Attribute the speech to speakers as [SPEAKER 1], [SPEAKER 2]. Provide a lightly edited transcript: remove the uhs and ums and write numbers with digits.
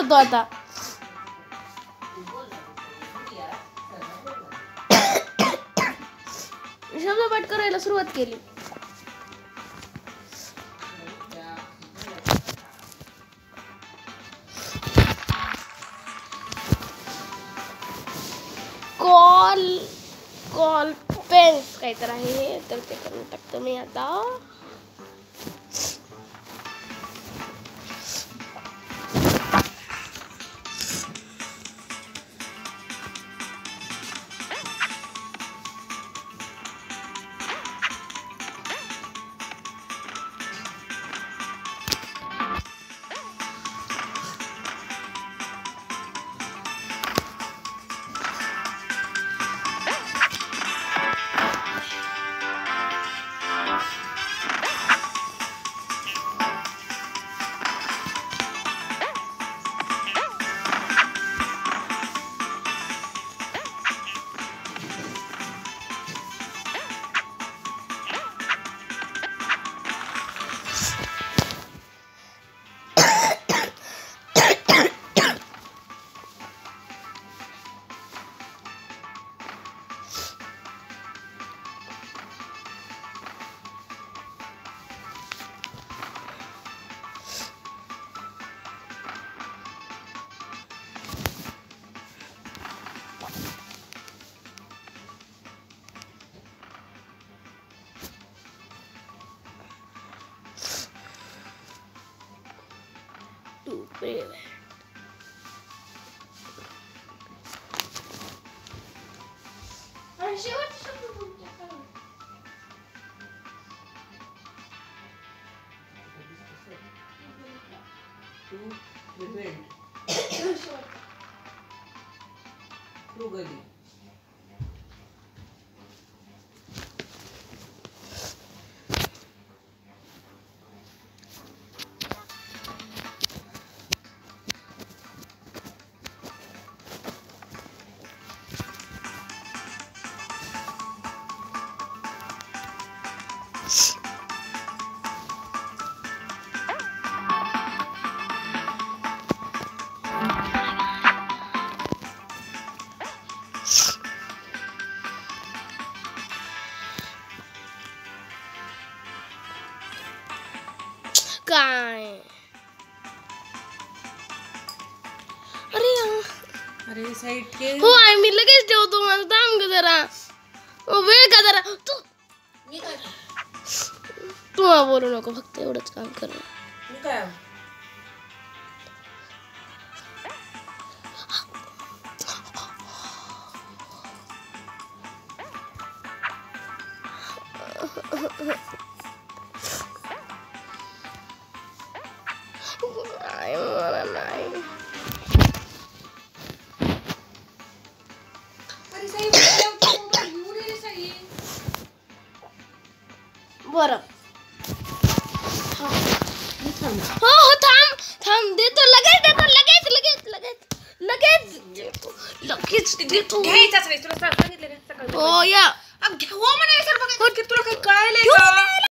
[SPEAKER 1] मारतो आता. शब्दपाठ करायला सुरुवात केली. कॉल पेन्स काहीतरी आहे तर ते करून टाकतो मी आता. काय
[SPEAKER 2] अरे साईड के
[SPEAKER 1] हो आहे मी लगेच ठेवतो. माझं थांब ग जरा. वेळ का जरा. तू बोलू नको फक्त एवढंच काम कर.
[SPEAKER 2] काय
[SPEAKER 1] बरं हो हो थांब देतो लगेच देतो लगेच देतो.
[SPEAKER 2] घ्यायचाच नाही तुला सांगितलं ना सकाळी.
[SPEAKER 1] हो या
[SPEAKER 2] हो म्हणाय सर बघा तुला काही कळायलंय का?